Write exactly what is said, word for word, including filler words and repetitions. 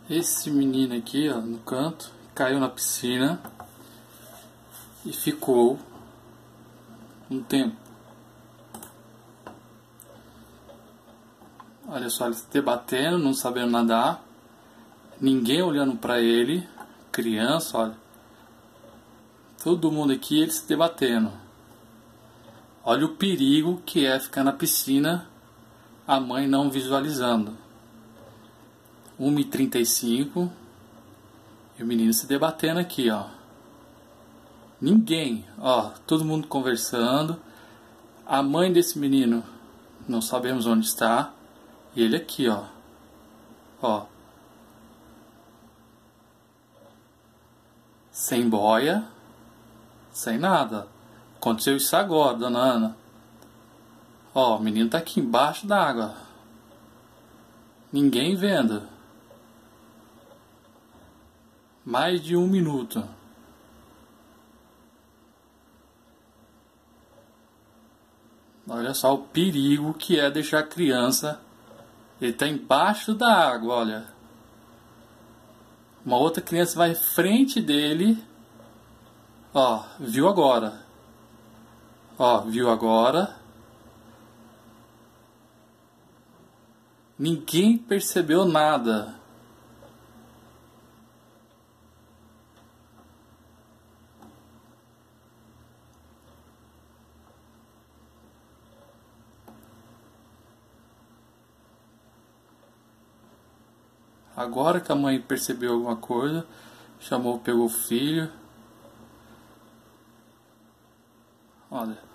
Esse menino aqui, ó, no canto, caiu na piscina e ficou um tempo. Olha só, ele se debatendo, não sabendo nadar, ninguém olhando pra ele, criança, olha, todo mundo aqui, ele se debatendo. Olha o perigo que é ficar na piscina, a mãe não visualizando. uma e trinta e cinco e o menino se debatendo aqui, ó. Ninguém, ó, todo mundo conversando. A mãe desse menino, não sabemos onde está. E ele aqui, ó. Ó. Sem boia, sem nada. Aconteceu isso agora, dona Ana. Ó, o menino tá aqui embaixo da água. Ninguém vendo. Mais de um minuto. Olha só o perigo que é deixar a criança. Ele está embaixo da água, olha. Uma outra criança vai em frente dele. Ó, viu agora. Ó, viu agora. Ninguém percebeu nada. Agora que a mãe percebeu alguma coisa, chamou, pegou o filho. Olha.